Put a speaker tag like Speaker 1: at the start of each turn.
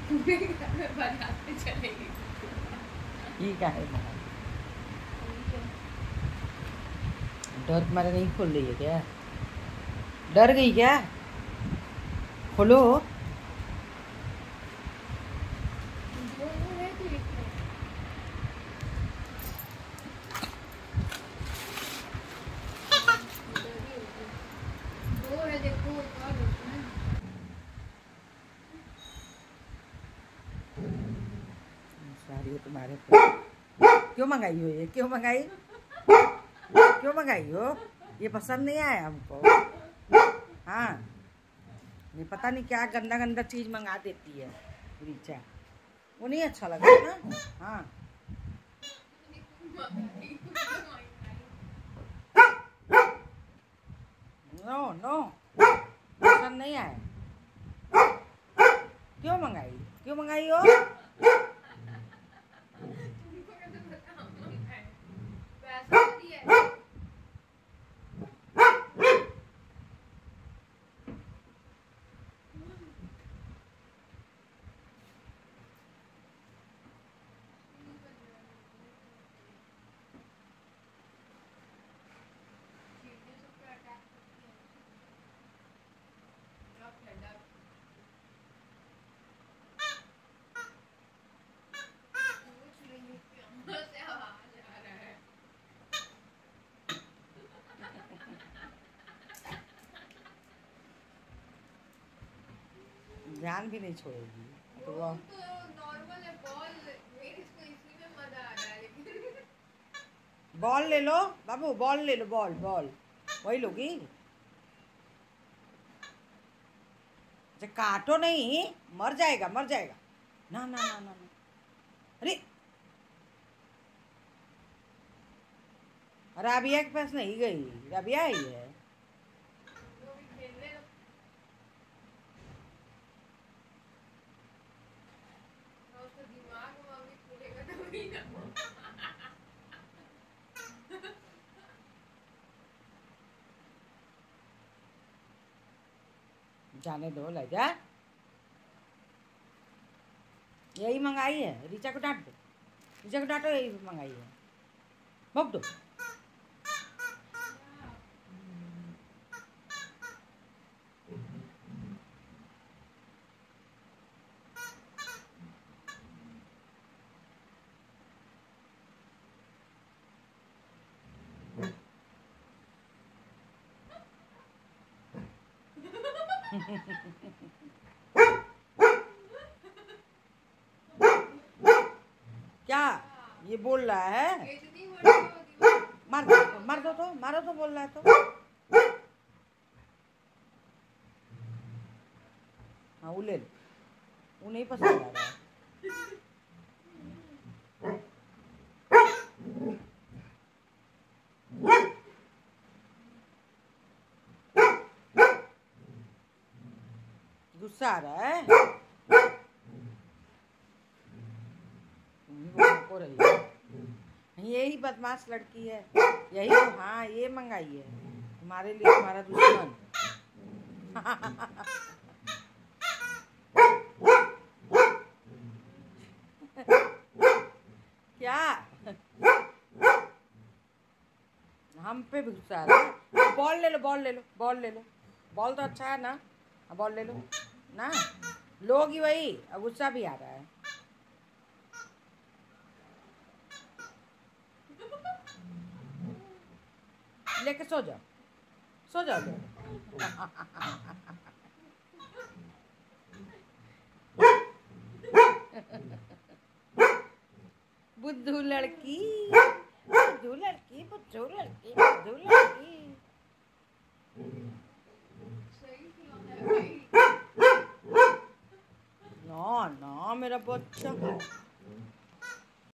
Speaker 1: बनाते चलेगी।
Speaker 2: ठीक है। डर तुम्हारे नहीं खोल रही है क्या? डर गई क्या? खोलो। सारी तुम्हारे क्यों मंगाई हो ये? क्यों मंगाई? क्यों मंगाई हो? ये पसंद नहीं आया हमको। हाँ, ये पता नहीं क्या गंदा गंदा चीज मंगा देती है रीचा। वो नहीं अच्छा लगा ना। हाँ, नो नो, पसंद नहीं आया। क्यों मंगाई? क्यों मंगाई हो? ध्यान भी नहीं छोड़ेगी तो वो
Speaker 1: नॉर्मल है। इसको इसी में मजा आ रहा है लेकिन।
Speaker 2: बॉल ले लो बाबू, बॉल ले लो। बॉल बॉल वही लोगी। अच्छा, काटो नहीं, मर जाएगा मर जाएगा। ना ना ना ना, ना। अरे राबिया के पास नहीं गई, राबिया आई है। जाने दो, ले जा। यही मंगाई है, रीचा को डांट दो। रीचा को डांटो, यही मंगाई है, भोग दो। क्या ये बोल रहा है? मार दो, मार दो तो, मारो तो, बोल रहा है तो। हाँ, वो ले लो, वो नहीं पसंद आ रहा है। गुस्सा आ रहा है। को रही है, यही बदमाश लड़की है, यही तो। हाँ, ये मंगाई है तुम्हारे लिए, तुम्हारा दुश्मन। क्या हम पे भी गुस्सा आ रहा है? बॉल ले लो, बॉल ले लो, बॉल ले लो। बॉल तो अच्छा है ना, बॉल ले लो ना। लोगी वही, गुस्सा भी आ रहा है। लेके सो जाओ, सो जाओ। बुद्धू लड़की, बुद्धू लड़की, बुद्धू लड़की, बुद्धू लड़की। ना ना, मेरा बच्चा।